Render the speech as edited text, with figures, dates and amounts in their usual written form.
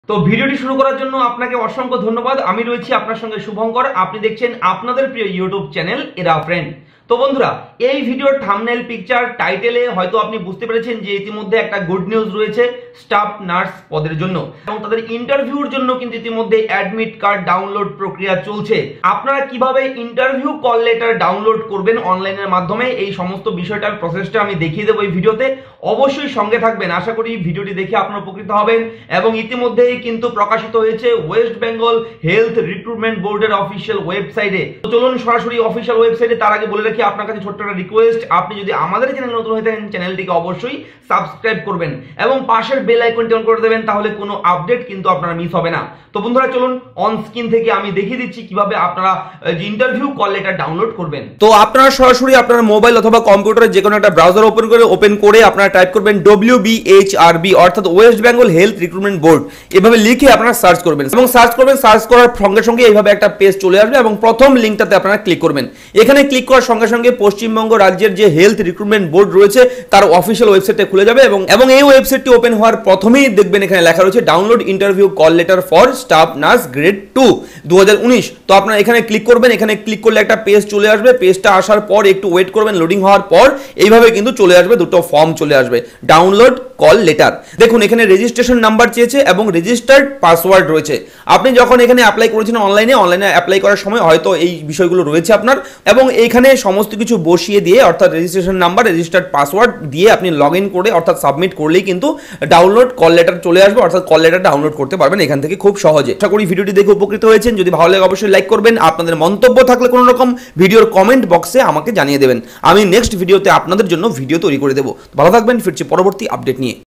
তো ভিডিওটি শুরু করার জন্য আপনাকে অসংখ্য ধন্যবাদ। আমি রয়েছি আপনার সঙ্গে শুভঙ্কর, আপনি দেখছেন আপনাদের প্রিয় ইউটিউব চ্যানেল এরা ফ্রেন্ড। তো বন্ধুরা, এই ভিডিওর থাম্বনেল, পিকচার, টাইটেলে হয়তো আপনি বুঝতে পেরেছেন যে ইতিমধ্যে একটা গুড নিউজ রয়েছে স্টাফ নার্স পদের জন্য, এবং তাদের ইন্টারভিউর জন্য কিন্তু ইতিমধ্যে অ্যাডমিট কার্ড ডাউনলোড প্রক্রিয়া চলছে। আপনারা কিভাবে ইন্টারভিউ কল লেটার ডাউনলোড করবেন অনলাইনের মাধ্যমে, এই সমস্ত বিষয়টার প্রসেসটা আমি দেখিয়ে দেবো এই ভিডিওতে। অবশ্যই সঙ্গে থাকবেন, আশা করি ভিডিওটি দেখে আপনারা উপকৃত হবেন। এবং ইতিমধ্যেই কিন্তু প্রকাশিত হয়েছে ওয়েস্ট বেঙ্গল হেলথ রিক্রুটমেন্ট বোর্ডের অফিসিয়াল ওয়েবসাইটে। তো চলুন সরাসরি অফিসিয়াল ওয়েবসাইটে। তার আগে বলে রাখি আপনার কাছে ছোট্ট একটা রিকোয়েস্ট, আপনি যদি আমাদের চ্যানেল নতুন হয়ে থাকেন চ্যানেলটিকে অবশ্যই সাবস্ক্রাইব করবেন এবং পাশের বেল আইকনটি অন করে দেবেন, তাহলে কোনো আপডেট কিন্তু আপনারা মিস হবে না। তো বন্ধুরা চলুন অন স্ক্রিন থেকে আমি দেখিয়ে দিচ্ছি কিভাবে আপনারা ইন্টারভিউ কল লেটার ডাউনলোড করবেন। তো আপনারা সরাসরি আপনার মোবাইল অথবা কম্পিউটারে যে কোনো একটা ব্রাউজার ওপেন করে আপনারা টাইপ করবেন WBHRB অর্থাৎ West Bengal health recruitment board, এভাবে লিখে আপনারা সার্চ করবেন এবং সার্চ করার সঙ্গে সঙ্গে এইভাবে একটা পেজ চলে আসবে এবং প্রথম লিঙ্কটাতে আপনারা ক্লিক করবেন। এখানে ক্লিক করার সঙ্গে সঙ্গে পশ্চিমবঙ্গ রাজ্যের যে হেলথ রিক্রুটমেন্ট বোর্ড রয়েছে তার অফিসিয়াল ওয়েবসাইটে খুলে যাবে এবং এই ওয়েবসাইটটি ওপেন হওয়ার প্রথমেই দেখবেন এখানে লেখা রয়েছে download interview call letter for staff nurse grade 2 2019। তো আপনারা এখানে ক্লিক করবেন, এখানে ক্লিক করলে একটা পেজ চলে আসবে। পেজটা আসার পর একটু ওয়েট করবেন, লোডিং হওয়ার পর এইভাবে কিন্তু চলে আসবে, দুটো ফর্ম চলে আসবে ডাউনলোড কল লেটার। দেখুন এখানে রেজিস্ট্রেশন নাম্বার চেয়েছে এবং রেজিস্টার্ড পাসওয়ার্ড রয়েছে। আপনি যখন এখানে অ্যাপ্লাই করেছেন অনলাইনে অ্যাপ্লাই করার সময় হয়তো এই বিষয়গুলো রয়েছে আপনার, এবং এইখানে সমস্ত কিছু বসিয়ে দিয়ে অর্থাৎ রেজিস্ট্রেশন নাম্বার, রেজিস্টার্ড পাসওয়ার্ড দিয়ে আপনি লগ ইন করে অর্থাৎ সাবমিট করলেই কিন্তু ডাউনলোড কল লেটার চলে আসবে, অর্থাৎ কল লেটার ডাউনলোড করতে পারবেন এখান থেকে খুব সহজে। আশা করি ভিডিওটি দেখে উপকৃত হয়েছেন। যদি ভালো লাগে অবশ্যই লাইক করবেন। আপনাদের মন্তব্য থাকলে কোনো রকম ভিডিওর কমেন্ট বক্সে আমাকে জানিয়ে দেবেন। আমি নেক্সট ভিডিওতে আপনাদের জন্য ভিডিও তৈরি করে দেবো। ভালো থাকবেন, ফিরছি পরবর্তী আপডেট নিয়ে।